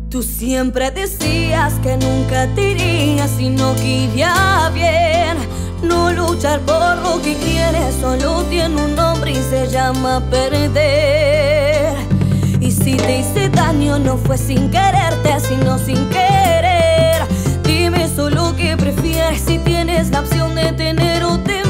Tú siempre decías que nunca te irías si no quería bien. No luchar por lo que quieres solo tiene un nombre y se llama perder. Y si te hice daño no fue sin quererte, sino sin querer. Dime solo qué prefieres, si tienes la opción de tener o temer.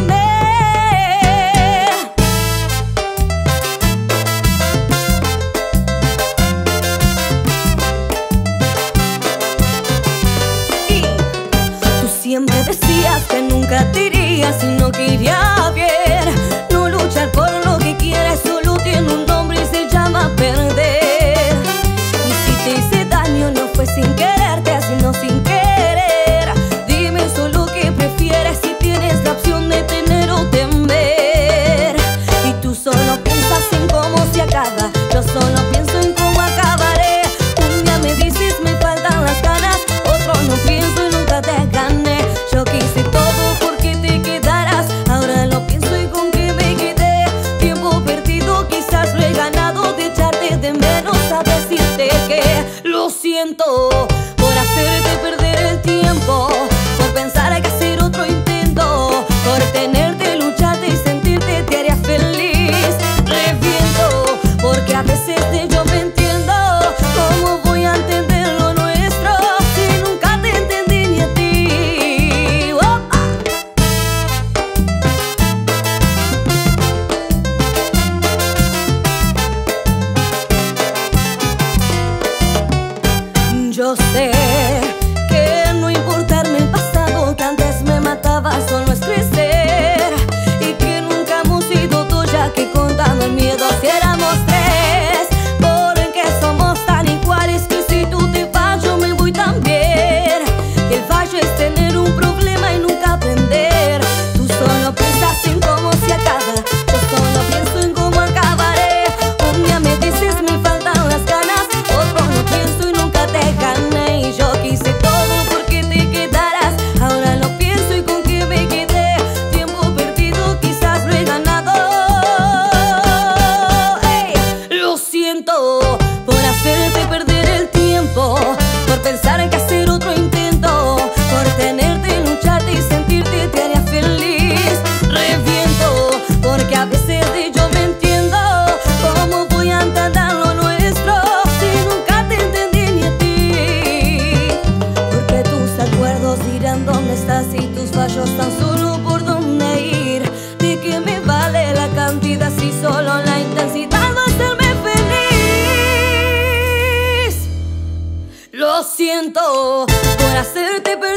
Siempre decías que nunca te irías si no quería bien. No luchar por lo que quieres solo tiene un nombre y se llama perder. Y si te hice daño no fue sin quererte, sino sin querer. Dime solo qué prefieres, si tienes la opción de tener o temer. Y tú solo piensas en cómo se acaba, yo solo pienso en cómo acabaré. Un día me dices me faltan las ganas, otro no pienso y nunca te gané. Yo quise todo porque te quedaras, ahora lo pienso y con que me quedé. Tiempo perdido, quizás lo he ganado, de echarte de menos a decirte que lo siento por hacerte perder el tiempo, por pensar que hacer otro intento, por tenerte, lucharte y sentirte te haría feliz. Reviento porque a veces de yo me entiendo. ¿Cómo voy a entender lo nuestro si nunca te entendí ni a ti? Yo sé que no importarme el pasado que antes me mataba solo es crecer, y que nunca hemos sido dos, ya que contando el miedo si éramos tres. Por en que somos tan iguales que si tú te vas yo me voy también. Y el fallo es tener un problema y nunca aprender. Tú solo piensas en cómo se acaba, yo solo pienso en cómo acabaré. Un día me dices me faltan las ganas, otro no pienso y nunca te gané. Y yo quise todo porque te quedaras, ahora lo pienso y con que me quedé. Tiempo perdido, quizás lo he ganado. Lo siento por hacerte perder el tiempo, por pensar que hacer otro intento, por tenerte, lucharte y sentirte te haría feliz. Reviento porque a veces de yo me entiendo. ¿Cómo voy a entender lo nuestro si nunca te entendí ni a ti? Porque tus acuerdos dirán dónde estás y tus fallos tan solo por dónde ir. ¿De qué me vale la cantidad si solo la intensidad va a hacerme feliz? Lo siento por hacerte perder